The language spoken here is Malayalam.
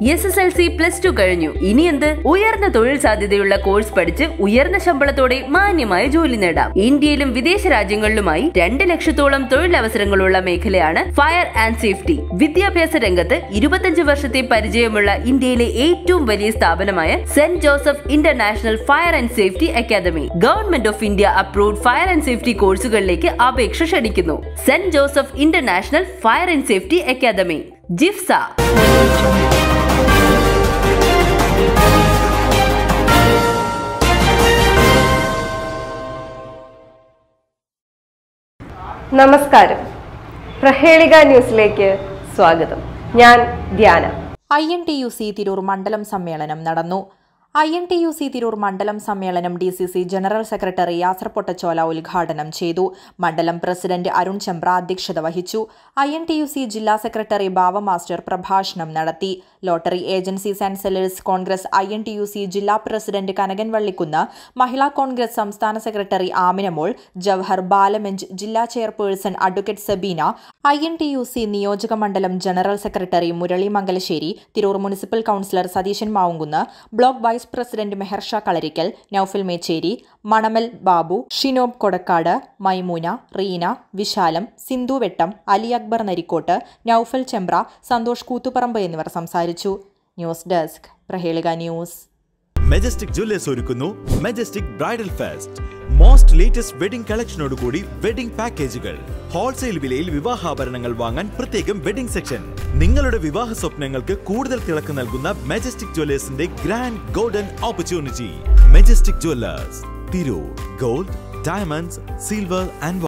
SSLC +2 കഴിഞ്ഞു. ഇനി എന്ത്? ഉയർന്ന തൊഴിൽ സാധ്യതയുള്ള കോഴ്സ് പഠിച്ച് ഉയർന്ന ശമ്പളത്തോടെ മാന്യമായ ജോലി നേടാം. ഇന്ത്യയിലും വിദേശ രാജ്യങ്ങളിലുമായി 2 ലക്ഷത്തോളം തൊഴിലവസരങ്ങളുള്ള മേഖലയാണ് ഫയർ ആൻഡ് സേഫ്റ്റി. വിദ്യാഭ്യാസ രംഗത്ത് 25 വർഷത്തെ പരിചയമുള്ള ഇന്ത്യയിലെ ഏറ്റവും വലിയ സ്ഥാപനമായ saint Joseph international fire and safety academy government of India approved fire and safety കോഴ്സുകളിലേക്ക് അപേക്ഷ ക്ഷണിക്കുന്നു. Saint Joseph international fire and safety academy, ജിഫ്സ. നമസ്കാരം, പ്രഹേളിക ന്യൂസിലേക്ക് സ്വാഗതം. ഞാൻ ധ്യാന. ഐഎൻടിയുസി തിരൂർ മണ്ഡലം സമ്മേളനം നടന്നു. ഐഎൻടിയുസി തിരൂർ മണ്ഡലം സമ്മേളനം DCC general secretary Yasar Pottachola ഉദ്ഘാടനം ചെയ്തു. മണ്ഡലം പ്രസിഡന്റ് അരുൺ ചെമ്പ്ര അധ്യക്ഷത വഹിച്ചു. ഐഎൻടിയുസി ജില്ലാ സെക്രട്ടറി ബാവ മാസ്റ്റർ പ്രഭാഷണം നടത്തി. Lottery agencies and sellers Congress INTUC ജില്ലാ പ്രസിഡന്റ് കനകൻ വള്ളിക്കുന്ന്, മഹിളാ കോൺഗ്രസ് സംസ്ഥാന സെക്രട്ടറി ആമിനമോൾ, ജവഹർ ബാലമഞ്ച് ജില്ലാ ചെയർപേഴ്സൺ അഡ്വക്കേറ്റ് സബീന, ഐഎൻടിയുസി നിയോജക മണ്ഡലം general secretary Murali Mangalasseri, Tirur municipal councillor Satheesan Mavunkunnu, block vice president Meharsha Kalarikkal, Noufal Mecheri, Manamal Babu, Shinob Kodakkad, Maimoona, Reena, Vishalam, Sindhu Vettam, Ali Akbar Narikkot, Noufal Chembra, Santhosh Koothuparamba എന്നിവർ സംസാരിച്ചു. News desk, Prahelika news. Majestic Jewellers ഒരുക്കുന്നു Majestic bridal fest. Most latest wedding കളക്ഷനോടുകൂടി വെഡിംഗ് പാക്കേജുകൾ. ഹോൾസെയിൽ വിലയിൽ വിവാഹാഭരണങ്ങൾ വാങ്ങാൻ പ്രത്യേകം വെഡിംഗ് സെക്ഷൻ. നിങ്ങളുടെ വിവാഹ സ്വപ്നങ്ങൾക്ക് കൂടുതൽ തിളക്കം നൽകുന്ന മെജസ്റ്റിക് ജ്വല്ലേഴ്സിന്റെ grand golden opportunity. Majestic Jewellers, Tirur. Gold, diamonds, silver and